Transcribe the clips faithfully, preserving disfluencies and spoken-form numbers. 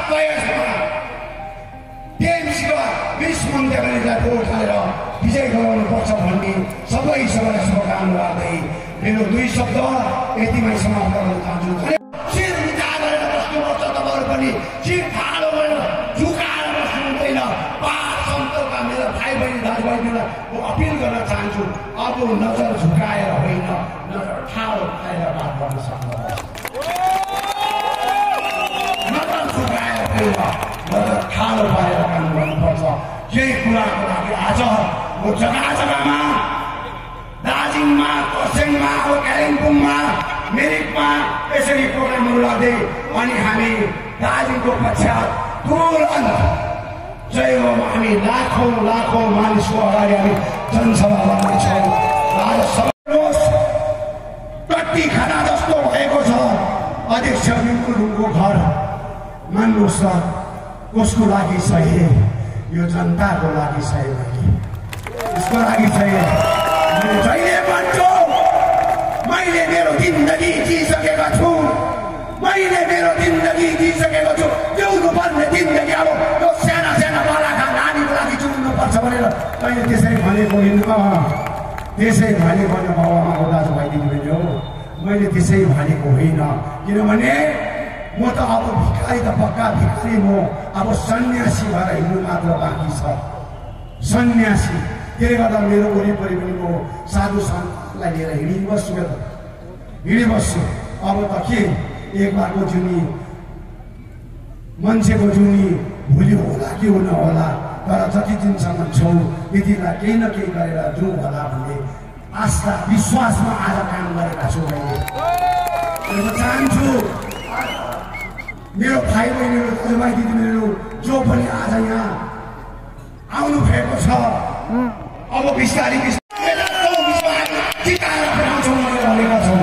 प्रयासमा टिएमसीका बिस मन्त्रीहरूलाई भोट हालेर विजय गराउनुपर्छ भन्ने सबै सबैलाई शुभकामना गर्दै मेरो दुई शब्द यतिमै समाप्त गर्न चाहन्छु। शिर उचा गरेर बस्नुपर्छ, तपाईँहरू पनि शिर ठाडो गरेर झुकाएर बस्नु हुँदैन। पाँच सन्तका मेरा भाइ बहिनी दाजुभाइहरूलाई म अपिल गर्न चाहन्छु, अब नजर झुकाएर होइन, नजर ठाडो पाएर बात गर्न सक्नुहुन्छ। नजर झुकाएर होइन, नजर ठाडो पाएर काम गर्नुपर्छ। यही कुराको लागि आज म जग्गा जग्गामा दार्जिलिङमा, खरसाङमा, कालिम्पोङमा, मिरिकमा यसरी प्रोग्रामहरू लाग्दै अनि हामी दार्जिलिङको पश्चात तुरन्त जय हो हामी लाखौँ लाखौँ मानिसको अगाडि हामी जनसभा गर्नेछौँ। आज सबैनुहोस्, टट्टी खाना जस्तो भएको छ अध्यक्ष बिल्कुल उनको घर। मान्नुहोस् न, कसको लागि सही? यो जनताको लागि सही होइन, यसको लागि सही। जहिले भन्छु, मैले मेरो जिन्दगी जिसकेको छु, मैले मेरो जिन्दगी जिसकेको छु। जिउनु पर्ने जिन्दगी अब यो साना साना बालाका नानीको लागि जिउनुपर्छ भनेर मैले त्यसै भनेको होइन, त्यसै भनेको होइन बाबामा हो, दाजुभाइ दिदीबहिनी हो, मैले त्यसै भनेको होइन। किनभने म त अब भिखारी त पक्का भिखारी म, अब सन्यासी भएर हिँड्नु मात्र बाँकी छ, सन्यासी। त्यसले गर्दा मेरो वरिपरि पनि म साधु सन्तलाई लिएर हिँडिबस्छु त हिँडिबस्छु। अब त के एक बारको जुनी मान्छेको जुनी भोलि होला कि हुन होला, तर जति दिनसम्म छौँ यतिलाई केही न केही गरेर जाउँ होला भन्ने आस्था विश्वासमा आज काम गरेका छु। मैले म चाहन्छु मेरो भाइ बहिनीहरू, दाजुभाइ दिदीबहिनीहरू जो पनि आज यहाँ आउनु भएको छ, अब बिस्तारै बिस्तारै टिकाएर पठाउँछौँ भनेर भनेका छौँ।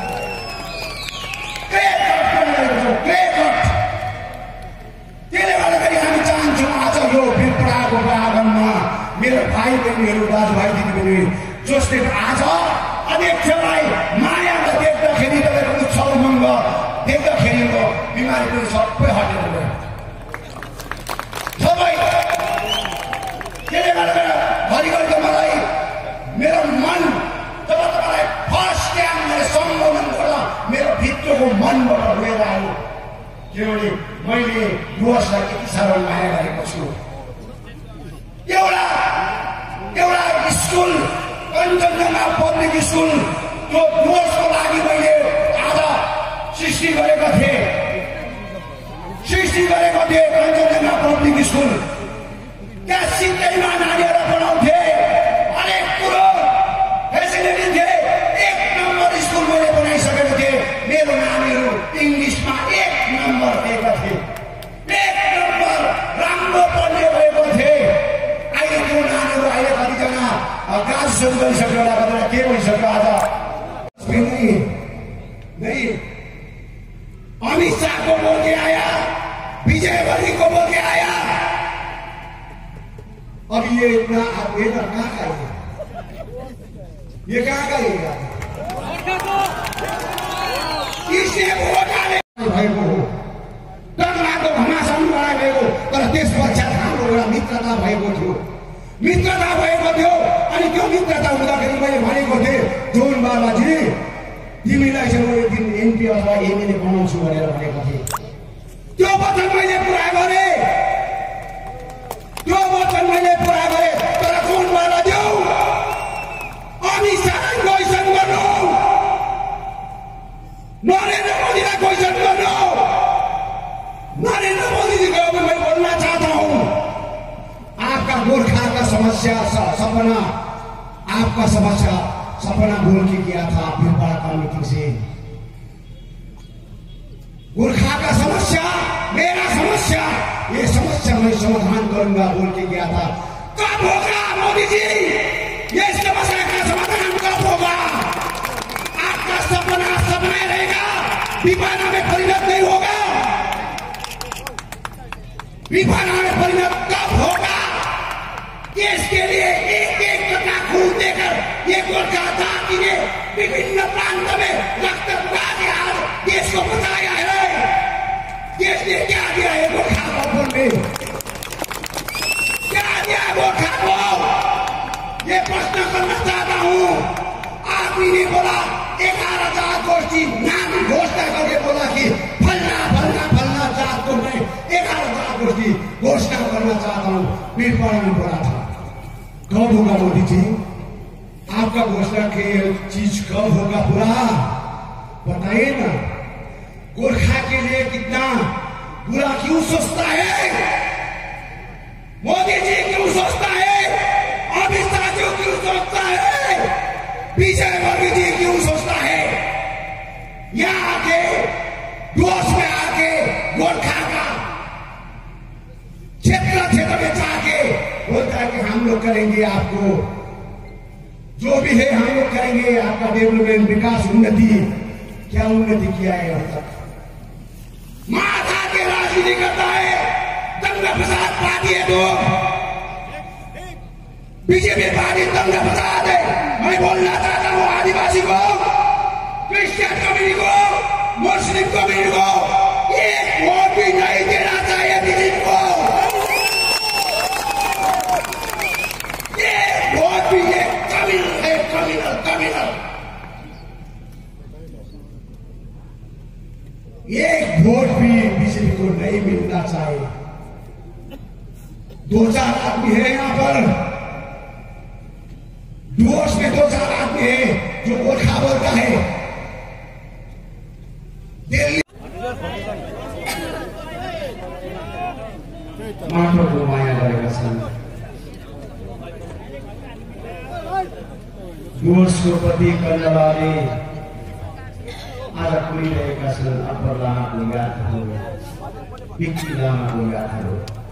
त्यसले गर्दाखेरि हामी चाहन्छौँ आज यो विप्राको प्राङ्गणमा मेरो भाइ बहिनीहरू, दाजुभाइ दिदीबहिनी जसले आज अध्यक्षलाई मायामा देख्दाखेरि तपाईँको उत्सव मङ्ग देख्दाखेरिको बिमारी पनि सबै हटेर गयो सबै। त्यसले गर्दा घरिघरि मलाई मेरो मन जब तपाईँलाई फर्स्ट टाइम मैले सम्बोधन गर्दा मेरो भित्रको मनबाट रोएर आयो। किनभने मैले डुवर्सलाई यति साह्रो माया गरेको छु। एउटा एउटा स्कुल कञ्चनजङ्घा पब्लिक स्कुल त्यो डुवर्सको लागि मैले आज सृष्टि गरेको थिएँ सृष्टि गरेको थिएँ कञ्चनजङ्घा पब्लिक स्कुल। त्यहाँ सित्तैमा नानीहरू पढाउँथे, हरेक कुरो फेसिलिटी थिए। एक नम्बर स्कुल मैले बनाइसकेको थिएँ। मेरो नानीहरू इङ्ग्लिसमा एक नम्बर दिएका थिए, एक नम्बर राम्रो पढ्ने भएको थिए। अहिले त्यो नानीहरू अहिले कतिजना ग्राजुएसन गरिसक्यो होला, कतिजना के भइसक्यो आज नहीं। अमित शाह को बोल के आया, विजय वली को बोल के आया। अब ये इतना ये कहाँ का है? ये कहाँ का है? किसने वोट डाले भाई को टकराको घमासान गराएको तर देश पश्चात हाम्रो एउटा मित्रता भएको थियो मित्रता भएको थियो अनि त्यो मित्रता हुँदाखेरि मैले भनेको थिएँ जोन बाबाजी तिमीलाई चाहिँ म एक दिन एमपी अथवा एमएलए बनाउँछु भनेर भनेको थिएँ। त्यो वचन मैले पुरा गरेँ, त्यो वचन मैले पुरा गरेँ। तर जोन बाबाजी अमित शाहलाई क्वेसन गर्नु, नरेन्द्र मोदीलाई क्वेसन गर्नु। नरेंद्र मोदी जी को मैं बोलना चाहता हूं, आपका गोरखा का समस्या सपना आपका समस्या सपना बोल के किया था भीलवाड़ा कमेटी से। गोरखा का समस्या मेरा समस्या, ये समस्या मैं समाधान करूंगा बोल के किया था। कब होगा मोदी जी ये समस्या का समाधान? कब होगा? आपका सपना सपना रहेगा, दीवाना में परिणत नहीं होगा। विभाग में परिणत कब होगा? देश के लिए एक एक कटा खून देकर ये गोरखा जाति ने विभिन्न प्रांत में रक्त बहा दिया, देश को बचाया है। देश ने क्या दिया है गोरखा मीरपाड़ा में बोला था। कब होगा मोदी जी आपका घोषणा के चीज कब होगा पूरा बताइए ना। गोरखा के लिए कितना बुरा क्यों सोचता है मोदी जी, क्यों सोचता है अमित शाह जी, क्यों सोचता है विजय वर्गीय जी, क्यों सोचता है। यहाँ आके दोष में आके गोरखा का क्षेत्र क्षेत्र में जाके बोलता है कि हम लोग करेंगे, आपको जो भी है हम लोग करेंगे, आपका डेवलपमेंट विकास उन्नति। क्या उन्नति किया है अब तक। माथा के राजनीति करता है, दंगा फसाद पार्टी है तो बीजेपी पार्टी दंगा फसाद है। मैं बोलना चाहता हूँ आदिवासी को, क्रिश्चियन कम्युनिटी को, मुस्लिम कम्युनिटी को एक वोट भी नहीं देना चाहिए बीजेपी को। एक वोट भी ये कम्युनल है, कम्युनल कम्युनल एक वोट भी बीजेपी को नहीं मिलना चाहिए। दो चार आदमी है यहाँ पर, डुवर्स में दो चार आदमी है जो गोरखा बोलता है। दिल्ली माटो को माया गरेका छन्, डुवर्सको प्रति कन्नडले आज कुरिरहेका छन्। अप्पर लामाको गाथहरू, पितृ लामाको गाथहरू।